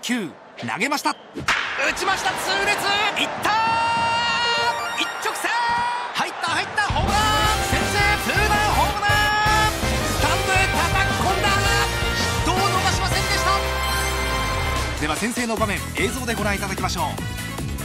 球投げました、打ちました、痛烈いった、一直線入ったホームラン、先制ツーランホームラン、スタンドへ叩き込んだ、ヒットを逃しませんでした。では先制の場面映像でご覧いただきましょう。